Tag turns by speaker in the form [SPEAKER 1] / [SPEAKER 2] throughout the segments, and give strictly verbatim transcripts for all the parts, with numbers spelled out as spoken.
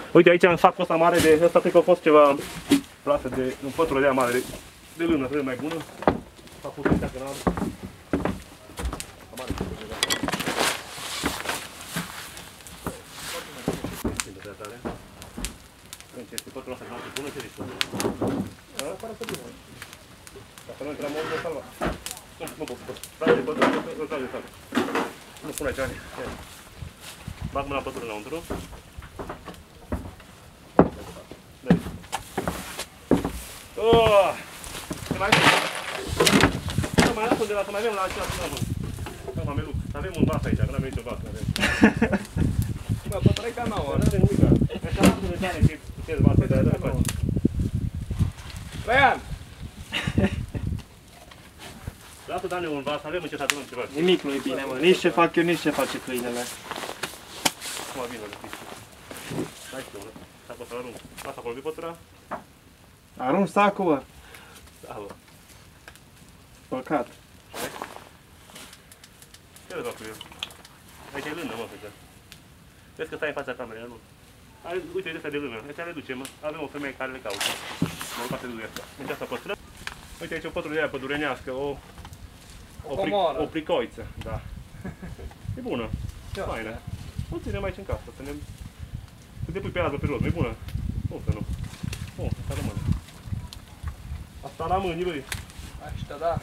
[SPEAKER 1] Uite aici în sacul ăsta mare de ăsta cred că a fost ceva plasă de un pătură de aia mare de, de lână, cred mai bună. S-a pus aici că n-am. Este pătura asta, n-am bună, ce zici? Da, pare să bună. Dacă nu intrăm mult, o salva. Nu, nu pot, pot. Trage de pătură, nu trage de salva. Nu pune aici, ani. Bag mâna pătură înăuntru. Dă-i. Oh! Ce mai avem? Nu, mai las undeva, să mai avem la acela până la mână. Da, mameluc. Avem un vas aici, că n-avem nicio vas.
[SPEAKER 2] Bă, pătura e ca nouă.
[SPEAKER 1] N-avem nimica. Așa lasă de tane și ce-ți vas aici, de-aia faci.
[SPEAKER 2] Traian!
[SPEAKER 1] Lasă, Dane, un vas, avem în ce să adunăm ceva.
[SPEAKER 3] Nimic nu-i bine, mă. Nici ce fac eu, nici ce face câinele.
[SPEAKER 1] Cum a vină, știi? Hai știu, mă. Sacul ăsta l-arunc. Lasă acolo, vii pătura?
[SPEAKER 3] Arunc sacul, bă.
[SPEAKER 1] Da, bă.
[SPEAKER 3] Păcat.
[SPEAKER 1] Hai. Ce le fac cu el? Aici e lână, mă, fete. Vezi că stai în fața camerei, nu? Are, uite, de astea de lână. Astea le ducem, mă. Avem o femeie care le caută. Mă rog, să duce asta. Deci asta pătură. Uite, aici o pătură de aia pădurenească, o... O, pri, o pricoiță, da. E bună. Faină. O ținem aici în casă, să ne... Să te pui pe albă pe roz, nu-i bună? Nu, să nu. Nu, asta rămâne. Asta rămâne, băi.
[SPEAKER 2] Aștia, da.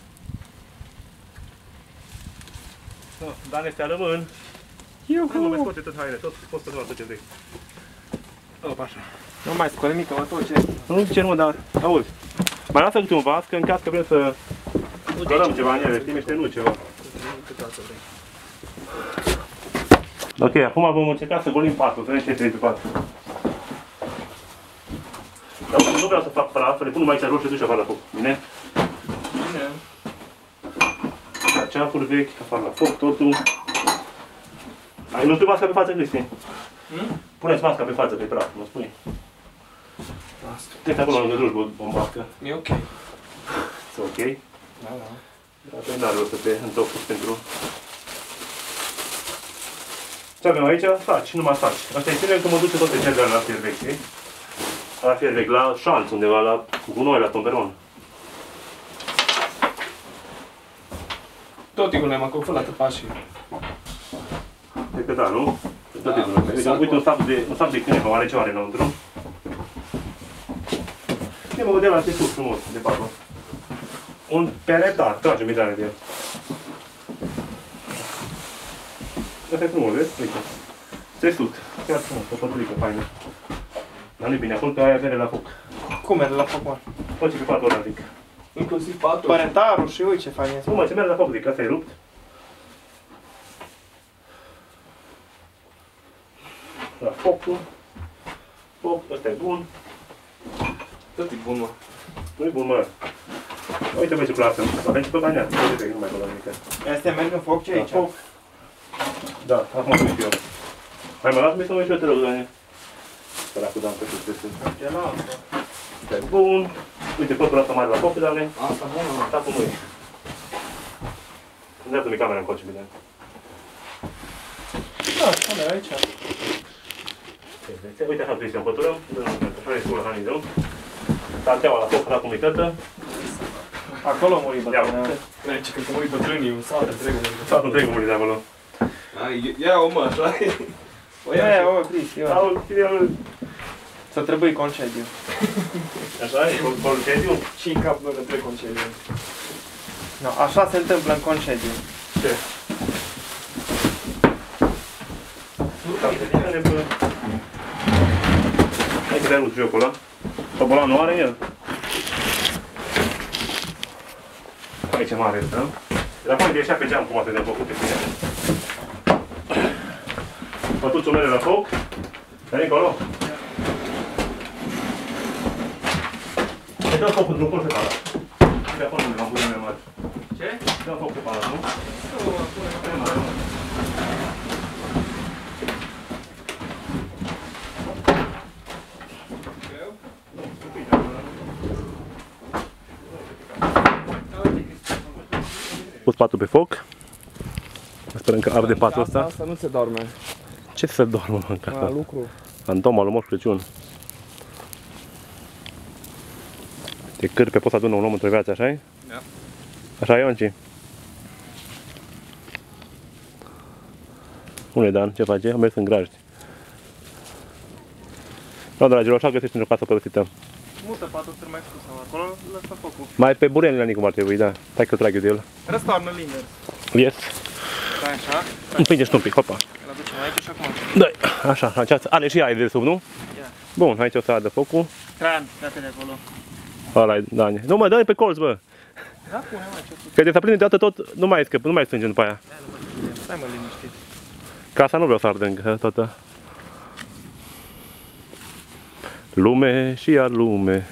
[SPEAKER 1] No, Dane, astea rămân. Hai, mă, mai scoate tot haine, tot, poți să nu tot ce vrei. Opa, așa.
[SPEAKER 3] Nu mai scol nimic, mă, tot ce...
[SPEAKER 1] Nu ce nu, dar auzi. Mai lasă câte un vas, că în caz că vrem să... Dărăm ceva în ele, știi, niște nu ceva. Ok, acum vom încerca să golim patul, să vedem ce trebuie pe pat. Dar nu vreau să fac praf, le pun numai aici roșu și duci afară la foc. Bine?
[SPEAKER 2] Bine.
[SPEAKER 1] La ceafuri vechi, afară la foc, totul. Ai, nu-ți pui masca pe față, Cristi?
[SPEAKER 2] Hmm?
[SPEAKER 1] Puneți masca pe față, pe praf, mă spui.
[SPEAKER 2] Asta.
[SPEAKER 1] Te acolo lângă duș, o mască.
[SPEAKER 2] E ok.
[SPEAKER 1] E ok?
[SPEAKER 2] Da, da.
[SPEAKER 1] Dar n-are rost să te întopi pentru... Ce avem aici? Faci, numai faci. Asta e trebuie că mă duce toate cele la fier vechi, știi? La fier vechi, la șanț, undeva, la gunoi, la tomberon.
[SPEAKER 2] Tot e cu nema, cu fălată pașii.
[SPEAKER 1] Cred că da, nu? Tot e
[SPEAKER 2] Da,
[SPEAKER 1] bună. Uite, uite un sap de, un sap de câine, oare ce are înăuntru? Ce mă vedea la sus frumos, de patru. Un peretar, trage mi de el. Asta e frumos, vezi? Uite. Țesut. Chiar frumos, o păturică faină. Dar nu-i bine, acolo că aia vere la foc.
[SPEAKER 3] Cum merge la foc, mă?
[SPEAKER 1] Face pe patul ăla, zic.
[SPEAKER 2] Inclusiv patul.
[SPEAKER 3] Parentarul și uite ce fain este.
[SPEAKER 1] Nu mă, ce merge la foc, zic, asta e rupt. La focul. Foc, ăsta e bun.
[SPEAKER 2] Tot e bun, mă.
[SPEAKER 1] Nu-i bun, mă. Uite, băi, ce plasă. Avem și pe baniat. Uite, nu mai pot la nimic.
[SPEAKER 3] Astea merg în foc, ce
[SPEAKER 1] La
[SPEAKER 3] aici?
[SPEAKER 1] foc. Da, acum am și eu. Hai, mă, lasă-mi să mă uit și eu, te rog, Daniel. Săracul, da, că tu trebuie să... Asta e bun. Uite, pătura asta mare la foc, Daniel.
[SPEAKER 2] Asta bună, mă.
[SPEAKER 1] Asta cum e. Îndreaptă-mi camera în coace, bine.
[SPEAKER 3] Da, spune aici.
[SPEAKER 1] Uite, așa trebuie să împăturăm. Așa e scură hanizăm. Tarteaua la foc, acum e tătă.
[SPEAKER 3] Acolo muri bătrână.
[SPEAKER 2] Merge, că mă uit bătrânii, un sat întreg.
[SPEAKER 1] Satul întreg muri de acolo.
[SPEAKER 2] Ia-o, mă, așa.
[SPEAKER 3] O ia, ia, o, Cristi, ia.
[SPEAKER 1] Sau, el...
[SPEAKER 3] Să trebuie concediu.
[SPEAKER 1] Așa e, concediu?
[SPEAKER 2] Și în cap nu ne trec concediu.
[SPEAKER 3] No, așa se întâmplă în concediu.
[SPEAKER 1] Ce? Hai că te arunci jocul ăla. Tobolan nu are el. Aici e mare ăsta. Dar poate ieșea pe geam cum atât de-am făcut pe tine. Pătuțul mele la foc. Veni încolo. Dă focul într-un col separat. De acolo unde m-am pus mai mare.
[SPEAKER 2] Ce?
[SPEAKER 1] Dă foc separat, nu? Pus patul pe foc. Sperăm că arde patul ăsta.
[SPEAKER 2] Asta nu se dorme.
[SPEAKER 1] Ce să dormă în casa
[SPEAKER 2] La
[SPEAKER 1] asta?
[SPEAKER 2] lucru.
[SPEAKER 1] Fantoma lui Moș Crăciun. De cârpe poți să adună un om într-o viață, așa-i?
[SPEAKER 2] Da.
[SPEAKER 1] Așa e, Ionci? Unde Dan? Ce face? Am mers în grajdi. Da, dragilor, așa găsești într-o casă părăsită.
[SPEAKER 3] Mută patul mai sus, acolo lăsă focul.
[SPEAKER 1] Mai pe burenile nici cum ar trebui, da. Stai că trag eu de el.
[SPEAKER 3] Răstoarnă liber.
[SPEAKER 1] Yes.
[SPEAKER 3] Stai așa.
[SPEAKER 1] Împinge-și un pic, hopa.
[SPEAKER 3] Îl aducem aici și acum.
[SPEAKER 1] Da, așa, aceasta. Are și aer de sub, nu?
[SPEAKER 3] Ia.
[SPEAKER 1] Bun, aici o să ardă focul.
[SPEAKER 3] Tran, date de acolo.
[SPEAKER 1] Ăla e, da. Nu mă, dă-i pe colț, bă.
[SPEAKER 3] Da, pune mai ce tu.
[SPEAKER 1] Că de să prinde deodată tot, nu mai scăp, nu mai strânge după aia.
[SPEAKER 3] Stai mă liniștit.
[SPEAKER 1] Casa nu vreau să ardă încă, toată. Lume și iar lume.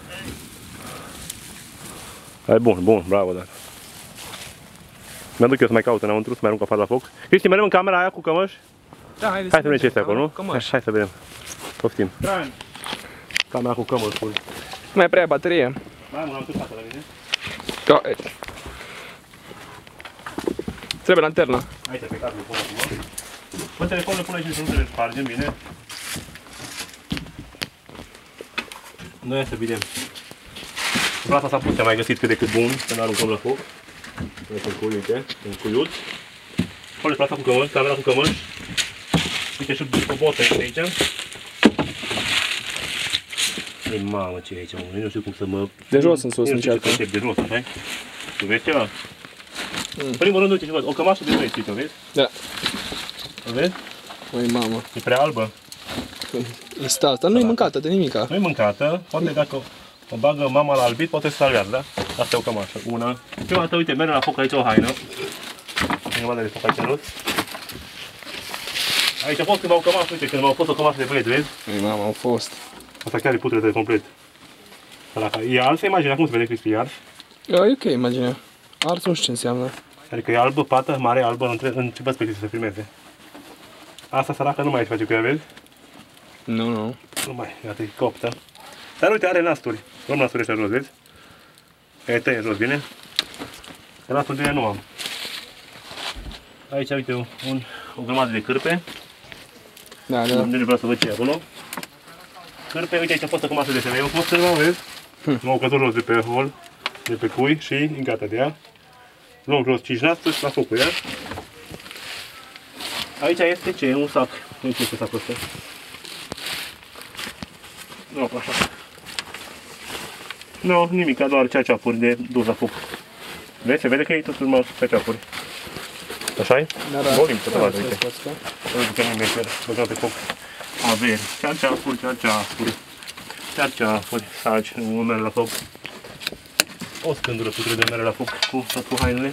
[SPEAKER 1] Hai, bun, bun, bravo, dar. Mi-aduc eu să mai caut înăuntru, să mai arunc afară la foc. Cristi, mergem în camera aia cu cămăși?
[SPEAKER 3] Da, haideți
[SPEAKER 1] Hai să vedem ce este acolo, nu?
[SPEAKER 3] Cămăși.
[SPEAKER 1] Hai să vedem. Poftim.
[SPEAKER 3] Tran.
[SPEAKER 1] Camera cu cămăși, spui.
[SPEAKER 3] Mai prea ai baterie.
[SPEAKER 1] Mai am un altă casă la mine.
[SPEAKER 3] Da, trebuie lanterna.
[SPEAKER 1] Aici, pe cablu, pun acum. Până telefonul pune aici să nu trebuie spargem bine. Noi să vedem. Plasa s-a pus, am mai găsit cât de cât bun, să ne aruncăm la foc. Noi sunt cui, uite, în cuiuț. Acolo e plasa cu cămăși, camera cu cămăși. Uite și o botă aici. Ei, mamă, ce e aici, mă, nu știu cum să mă...
[SPEAKER 3] De jos în sus,
[SPEAKER 1] nu știu ce
[SPEAKER 3] încearcă.
[SPEAKER 1] concept de jos, așa? Tu vezi ceva? În primul rând, uite ce văd, o cămașă de doi, o vezi?
[SPEAKER 3] Da.
[SPEAKER 1] O vezi?
[SPEAKER 3] Măi, mamă.
[SPEAKER 1] E prea albă.
[SPEAKER 3] Este asta, nu-i mâncată de nimica.
[SPEAKER 1] Nu e mâncată, poate dacă o bagă mama la albit, poate să salvează, da? Asta e o cămașă. Una. Prima dată, uite, merge la foc aici o haină. E o de foc aici în jos. Aici a fost cândva o cămașă, uite, când m-au fost o cămașă de băieți, vezi?
[SPEAKER 3] Măi, mamă, au fost.
[SPEAKER 1] Asta chiar e putre de complet. Săraca. E ars, imagina cum se vede, Cristi, e ars.
[SPEAKER 3] E ok, imagine. Ars nu știu ce înseamnă.
[SPEAKER 1] Adică e albă, pată, mare, albă, în, între, în ce perspective să se filmeze. Asta săraca nu mai face cu ea, vezi?
[SPEAKER 3] Nu, nu.
[SPEAKER 1] Nu mai, iată, e coptă. Dar uite, are nasturi. Luăm nasturi ăștia jos, vezi? E tăie jos, bine? Că nasturi de ea nu am. Aici, uite, un, o grămadă de cârpe.
[SPEAKER 3] Da, da.
[SPEAKER 1] Nu vreau să văd ce e acolo. Cârpe, uite, aici a fost o masă de femei. Am fost cârva, vezi? M-au căzut jos de pe hol, de pe cui și e gata de ea. Luăm jos cinci nasturi și la focul ea. Aici este ce? Un sac. Nu știu ce sacul ăsta. Nu, așa. Nu, nimic, doar ceaceapuri de dus la foc. Vezi, se vede că e totul mai ceaceapuri. Așa-i?
[SPEAKER 3] Da, da.
[SPEAKER 1] Golim, tot așa, uite.
[SPEAKER 3] Da.
[SPEAKER 1] Nu ducem nimic, băgăm pe foc. Averi, ceaceapuri, ceaceapuri, ceaceapuri, saci, nu merg la foc. O scândură putre de mere la foc cu, cu hainele.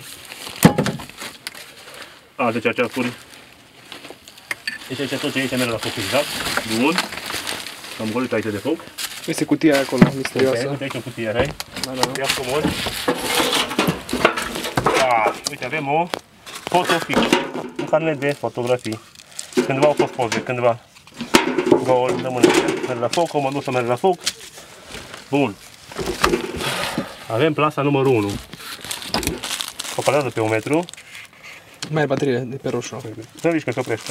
[SPEAKER 1] Alte ceaceapuri. Deci aici tot ce aici merge la foc exact. Bun. Am golit aici de foc.
[SPEAKER 3] Este cutia aia acolo, misterioasă.
[SPEAKER 1] Uite aici o cutie, hai?
[SPEAKER 3] Da, da.
[SPEAKER 1] Ia frumos. Da, uite, avem o fotofic. Un carnet de fotografii. Cândva au fost poze, cândva. Gol, rămâne. Merge la foc, o mă duc să merge la foc. Bun. Avem plasa numărul unu. O palează pe un metru.
[SPEAKER 3] Mai ai baterie de pe roșu.
[SPEAKER 1] Nu rișcă, se oprește.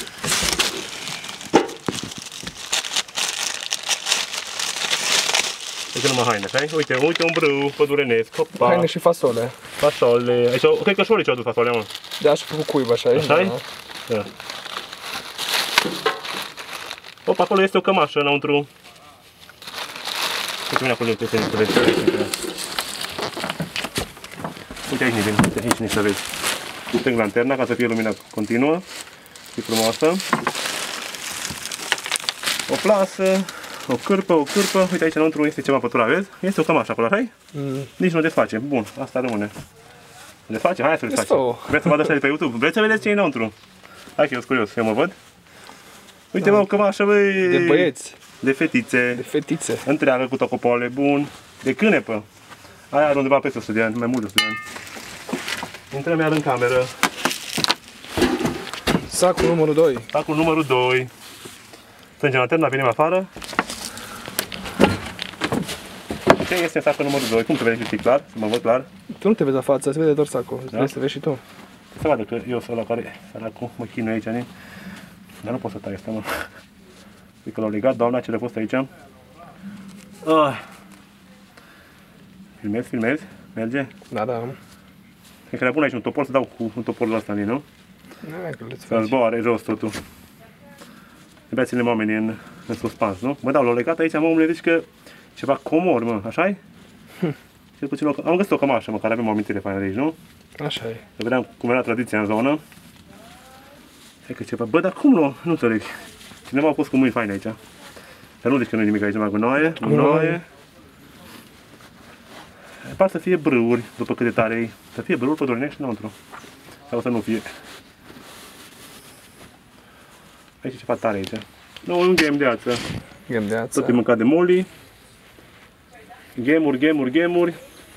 [SPEAKER 1] Uite numai haine, hai? Uite, uite un brâu pădurenesc, hopa.
[SPEAKER 3] Haine și fasole.
[SPEAKER 1] Fasole. Aici, cred că șorii ce-au adus fasolea, mă.
[SPEAKER 3] Da, și cu cuib așa, e?
[SPEAKER 1] Așa-i? Da. Opa, acolo este o cămașă înăuntru. Uite, vine acolo, uite, uite, uite, uite. Uite aici, nici, uite aici, nici să vezi. Stâng lanterna ca să fie lumina continuă și frumoasă. O plasă, o cârpă, o cârpă. Uite aici înăuntru este ceva pătura, vezi? Este o cămașă acolo, așa?
[SPEAKER 3] Mm.
[SPEAKER 1] Nici nu desface. Bun, asta rămâne. Desface? Hai să desfacem.
[SPEAKER 3] Desfă-o.
[SPEAKER 1] Vreți să vă ăștia de pe YouTube? Vreți să vedeți ce e înăuntru? Hai că eu sunt curios, eu mă văd. Uite, mă, o cămașă, băi.
[SPEAKER 3] De băieți.
[SPEAKER 1] De fetițe.
[SPEAKER 3] De fetițe.
[SPEAKER 1] Întreagă cu tocopole, bun. De cânepă. Aia are undeva peste o sută de ani, mai mult de o sută de ani. Intrăm iar în cameră.
[SPEAKER 3] Sacul numărul doi.
[SPEAKER 1] Sacul numărul doi. Strângem lanterna, venim afară. Ce este sacul numărul doi? Cum te vede, știi clar? Să mă văd clar.
[SPEAKER 3] Tu nu te vezi la față, se vede doar sacul.
[SPEAKER 1] Da?
[SPEAKER 3] Trebuie să vezi și tu.
[SPEAKER 1] Să vadă că eu sunt ăla care, săracul, mă chinuie aici, ne? Dar nu pot să tai asta, mă. Uite că l-au legat, doamna, ce le-a fost aici. Ah. Filmez, filmez, merge.
[SPEAKER 3] Da, da.
[SPEAKER 1] Cred că le pun aici un topor să dau cu un toporul ăsta în ei, nu?
[SPEAKER 3] Nu, că le-ți
[SPEAKER 1] Să
[SPEAKER 3] faci.
[SPEAKER 1] zboare jos totul. Abia ținem oamenii în, în suspans, nu? Mă, dau, l-au legat aici, mă, omule, zici că ceva comor, mă, așa-i? Cel puțin, am găsit o cămașă, mă, care avem o amintire faină de aici, nu?
[SPEAKER 3] Așa e.
[SPEAKER 1] Să vedeam cum era tradiția în zonă. Hai că ceva, bă, dar cum nu? Nu înțeleg. Cineva a pus cu mâini faine aici. Dar nu zici că nu e nimic aici, numai gunoaie, gunoaie. Par să fie brâuri, după cât de tare e. Să fie brâuri pădurinești înăuntru. Sau să nu fie. Aici e ceva tare aici. Nu, un game de ață.
[SPEAKER 3] Gândeață.
[SPEAKER 1] Tot e mâncat de moli. Gemuri, gemuri, gemuri.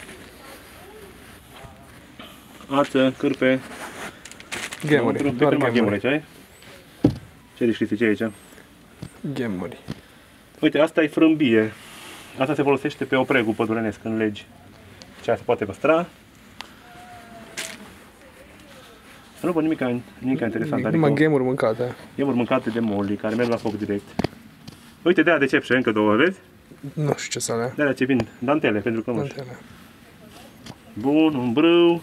[SPEAKER 1] Ață, cârpe.
[SPEAKER 3] Gemuri, doar
[SPEAKER 1] gemuri
[SPEAKER 3] gemuri.
[SPEAKER 1] aici, ai? Ce zici, Cristi, ce e aici?
[SPEAKER 3] Gemuri.
[SPEAKER 1] Uite, asta e frâmbie. Asta se folosește pe opregul pădurenesc în legi. Ce se poate păstra. Nu văd nimic, nimic interesant.
[SPEAKER 3] Numai
[SPEAKER 1] Adică
[SPEAKER 3] gemuri mâncate.
[SPEAKER 1] gemuri mâncate de moli care merg la foc direct. Uite, de-aia de cepșe, încă două, vezi?
[SPEAKER 3] Nu știu ce să le.
[SPEAKER 1] De-aia ce vin dantele, pentru că nu știu.
[SPEAKER 3] Dantele.
[SPEAKER 1] Bun, un brâu.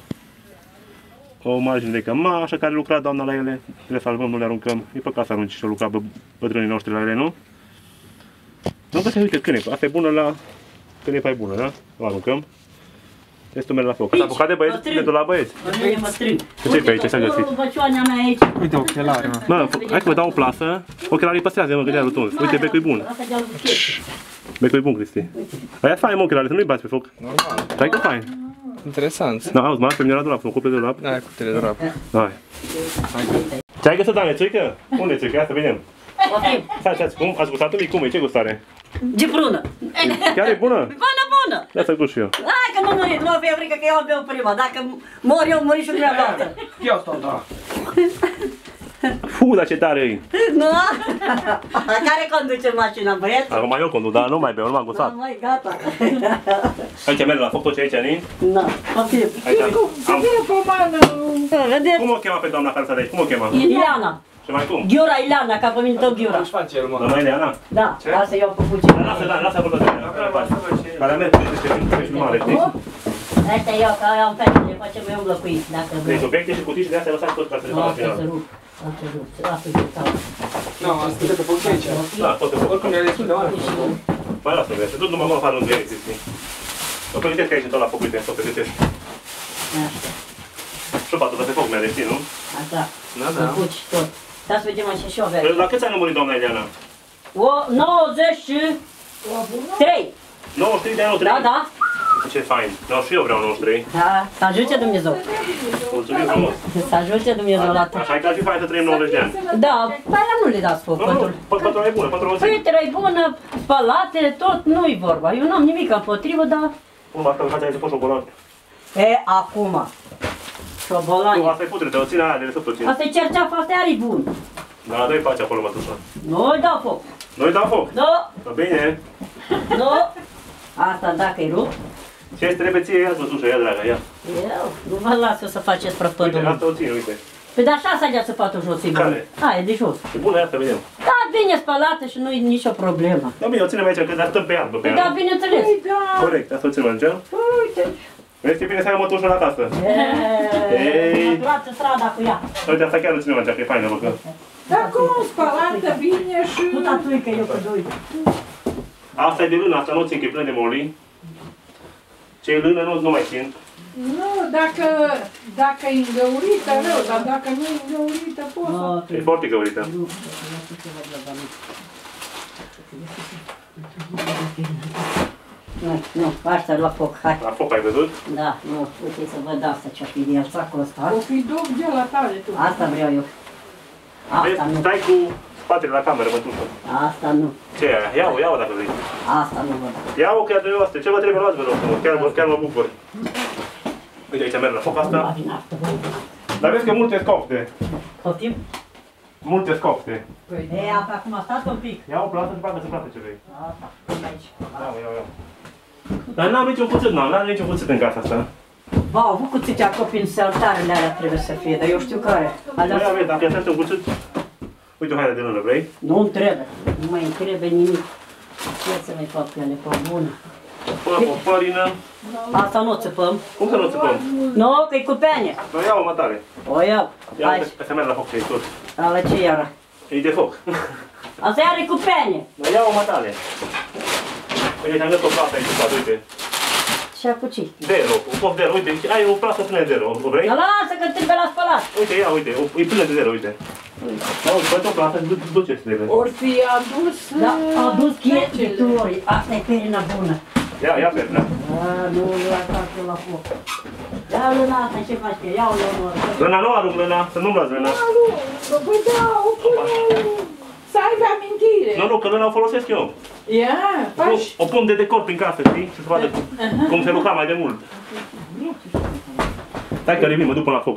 [SPEAKER 1] O margine de cămașă care lucra doamna la ele. Le salvăm, nu le aruncăm. E păcat să arunci și o lucra bă, bătrânii noștri la ele, nu? Nu că se uite cânepa. Asta e bună la... Cânepa e bună, da? O aruncăm. Este merg la foc. Ați apucat de băieți? De tot la băieți?
[SPEAKER 4] Mâine mă strâng.
[SPEAKER 1] Ce e pe aici? Ce-a găsit?
[SPEAKER 4] Băcioana mea aici.
[SPEAKER 3] Uite ochelari, mă.
[SPEAKER 1] Mă, hai că vă dau o plasă. Ochelarii păstrează, mă, gândea rotunzi. Uite, becul e bun.
[SPEAKER 4] Asta de-al buchet.
[SPEAKER 1] Becul e bun, Cristi. Aia fain, mă, ochelarii, să nu-i bați pe foc.
[SPEAKER 3] Normal.
[SPEAKER 1] Stai că fain.
[SPEAKER 3] Interesant.
[SPEAKER 1] Da, auzi, mă, pe mine la dulap, mă cuple de dulap.
[SPEAKER 3] Hai cu teledorap.
[SPEAKER 1] Hai. Ce ai găsit, Dane, țuică? Unde e țuică? Ia să vedem.
[SPEAKER 4] Poftim.
[SPEAKER 1] Stai, stai, cum? Ați gustat un mic, cum e? Ce gustare?
[SPEAKER 4] Giprună.
[SPEAKER 1] Chiar e bună?
[SPEAKER 4] Bună, bună.
[SPEAKER 1] Ia să gust și eu.
[SPEAKER 4] Hai că nu muri, nu fie frică că eu beau prima. Dacă mor eu, muri și dumneavoastră.
[SPEAKER 2] Ia stau, da.
[SPEAKER 1] Fu, dar ce tare e!
[SPEAKER 4] Nu? Care conduce mașina, băieți?
[SPEAKER 1] Acum eu conduc, dar nu mai beau, nu m-am
[SPEAKER 4] Da,
[SPEAKER 1] gustat.
[SPEAKER 4] mai gata.
[SPEAKER 1] Aici merg la foc tot ce aici, ni?
[SPEAKER 4] Da, poftim.
[SPEAKER 1] Aici am...
[SPEAKER 4] Vedeți?
[SPEAKER 1] Cum o chema pe doamna care s-a de aici? Cum o chema?
[SPEAKER 4] Ileana.
[SPEAKER 1] Și mai cum?
[SPEAKER 4] Ghiura Ileana, ca pe mine tot Ghiura.
[SPEAKER 2] Ce face el, mă?
[SPEAKER 1] Doamna Ileana?
[SPEAKER 4] Da, asta eu cu puțin.
[SPEAKER 1] Lasă, da, lasă acolo de ea. Care a mers, este filmare, știi?
[SPEAKER 4] Asta e eu, că am fete, le facem eu înlocuit, dacă
[SPEAKER 1] Deci
[SPEAKER 4] vreau.
[SPEAKER 1] obiecte și cutii și de astea lăsați tot ca să le facă la
[SPEAKER 4] Asta se
[SPEAKER 1] final.
[SPEAKER 4] rup. Asta se rup. Asta se rup.
[SPEAKER 2] Nu, asta e pe foc aici.
[SPEAKER 1] Da, tot pe foc.
[SPEAKER 2] Oricum le-a destul de oare.
[SPEAKER 1] Mai lasă, vezi, tot numai mă afară în direct, știi? O pregătesc aici tot la foc, uite, o pregătesc.
[SPEAKER 4] Așa.
[SPEAKER 1] Și o patul de pe foc mi-a știi, nu?
[SPEAKER 4] Așa.
[SPEAKER 2] Da,
[SPEAKER 4] Să puci tot. Stai să vedem așa și o verde.
[SPEAKER 1] La câți ani a murit doamna Ileana?
[SPEAKER 4] O nouăzeci și trei.
[SPEAKER 1] nouăzeci și trei de ani,
[SPEAKER 4] Da, da.
[SPEAKER 1] Ce fain. No, și eu vreau nouăzeci și trei.
[SPEAKER 4] Da, să ajute Dumnezeu.
[SPEAKER 1] Mulțumim frumos.
[SPEAKER 4] Să ajute Dumnezeu la tot.
[SPEAKER 1] Așa e că ar fi fain să trăim nouăzeci de ani.
[SPEAKER 4] Da, pe aia nu le dați foc,
[SPEAKER 1] Nu, nu,
[SPEAKER 4] pătul.
[SPEAKER 1] pătura e bună, pătura o zi.
[SPEAKER 4] Pătera e bună, spălate, tot, nu-i vorba. Eu n-am nimic împotrivă, dar...
[SPEAKER 1] Cum asta în fața ai să poți șobolan?
[SPEAKER 4] E, acum.
[SPEAKER 1] Nu,
[SPEAKER 4] Șobolani.
[SPEAKER 1] asta e putredă, o ține aia de restul puțin.
[SPEAKER 4] Asta e cerceafă, asta are bun.
[SPEAKER 1] Da, dă-i pace acolo, mătușa.
[SPEAKER 4] Nu-i dau foc.
[SPEAKER 1] Noi dau foc.
[SPEAKER 4] Nu,
[SPEAKER 1] Da, bine.
[SPEAKER 4] nu. Asta dacă-i rup.
[SPEAKER 1] Ce îți trebuie ție? Ia-ți mătușa, ia, dragă, ia.
[SPEAKER 4] Eu nu vă las eu să faceți
[SPEAKER 1] Uite,
[SPEAKER 4] prăpădul.
[SPEAKER 1] asta o ține, uite.
[SPEAKER 4] Păi de așa să să patul jos, e bun.
[SPEAKER 1] Care?
[SPEAKER 4] Aia, de jos.
[SPEAKER 1] E bună, ia să vedem.
[SPEAKER 4] Da, bine spălată și nu-i nicio problemă.
[SPEAKER 1] Da, bine, o ținem aici, că dar stăm pe iarbă, pe
[SPEAKER 4] Păi da,
[SPEAKER 1] iarbă.
[SPEAKER 4] bineînțeles.
[SPEAKER 1] Corect, asta o ținem aici.
[SPEAKER 4] Uite.
[SPEAKER 1] Vezi ce bine să ai o mătușă la casă. Ei.
[SPEAKER 4] Mă toată strada cu ea.
[SPEAKER 1] Uite, asta chiar o ținem aici, că e faină, bă, că...
[SPEAKER 5] Dar cum spălată bine și...
[SPEAKER 4] Nu tatuică eu cu doi.
[SPEAKER 1] Asta e de lână, asta nu țin, că e plin de moli. Ce e lână, nu, nu mai țin.
[SPEAKER 5] Nu, dacă, dacă e îngăurită rău, dar dacă nu e îngăurită poți să...
[SPEAKER 1] E foarte găurită.
[SPEAKER 4] Nu, nu, asta la foc, hai.
[SPEAKER 1] La foc ai văzut?
[SPEAKER 4] Da, nu, uite să văd asta ce-a fi de sacul ăsta.
[SPEAKER 5] O fi duc de la tale tu.
[SPEAKER 4] Asta vreau eu. Asta
[SPEAKER 1] Vezi,
[SPEAKER 4] nu,
[SPEAKER 1] stai cu spatele la cameră, mătușă.
[SPEAKER 4] asta nu,
[SPEAKER 1] Ce e aia? Ia-o, ia-o dacă vrei.
[SPEAKER 4] asta nu văd.
[SPEAKER 1] Ia-o chiar de voastră. Ce vă trebuie luați, vă rog frumos. Chiar, mă- chiar mă bucur. Uite, aici merg la foc asta.
[SPEAKER 4] La vin asta.
[SPEAKER 1] Dar vezi că multe scopte.
[SPEAKER 4] Poftim?
[SPEAKER 1] Multe scopte.
[SPEAKER 4] E, apa acum a stat un pic.
[SPEAKER 1] Ia o plasă și facă să plată ce vrei.
[SPEAKER 4] Asta, aici.
[SPEAKER 1] Ia-o, ia-o, ia-o. Dar n-am niciun cuțit, n-am, n-am niciun cuțit în casa asta.
[SPEAKER 4] Ba, au avut cuțite acopii în sertarele alea trebuie să fie, dar eu știu care.
[SPEAKER 1] Nu
[SPEAKER 4] Alea
[SPEAKER 1] ia, vezi, dacă este un cuțit, Uite o haină de lână, vrei?
[SPEAKER 4] Nu-mi trebuie. Nu mai îmi trebuie nimic. Ce să mai fac pe ele, pe bună?
[SPEAKER 1] Până o părină.
[SPEAKER 4] Asta nu o țăpăm.
[SPEAKER 1] Cum să nu țipăm?
[SPEAKER 4] Nu, că-i cu peane.
[SPEAKER 1] Noi iau mă tare.
[SPEAKER 4] O iau.
[SPEAKER 1] Ia,
[SPEAKER 4] Hai,
[SPEAKER 1] asta merge la foc ce tot.
[SPEAKER 4] ala ce iară?
[SPEAKER 1] E de foc.
[SPEAKER 4] Asta iară cu peane.
[SPEAKER 1] Noi iau mă tare. Uite, am găsit o plasă aici, spate, uite.
[SPEAKER 4] Și cu ce?
[SPEAKER 1] Dero, un poc Dero, uite, ai o plasă plină de Dero, o vrei?
[SPEAKER 4] Dar lasă că trebuie la spălat.
[SPEAKER 1] Uite, ia, uite, o- e plină de Dero, uite. Auzi, băi, o plasă, du- duceți de ele.
[SPEAKER 5] Ori fi adus...
[SPEAKER 4] Da, a dus
[SPEAKER 5] pecele.
[SPEAKER 4] chietituri. Asta e perina bună.
[SPEAKER 1] Ia, ia perna.
[SPEAKER 4] A, nu, nu la fac la foc. Ia lâna asta, ce faci că? Ia-o lâna.
[SPEAKER 1] Lâna, nu arunc lâna, să nu-mi luați lâna.
[SPEAKER 5] Păi da, o pune... Să aibă amintire.
[SPEAKER 1] Nu, nu, că lâna o folosesc eu.
[SPEAKER 5] Ia, faci...
[SPEAKER 1] O pun de decor prin casă, știi? Și să vadă cum, cum se lucra mai de mult. Stai că revin, mă duc până la foc.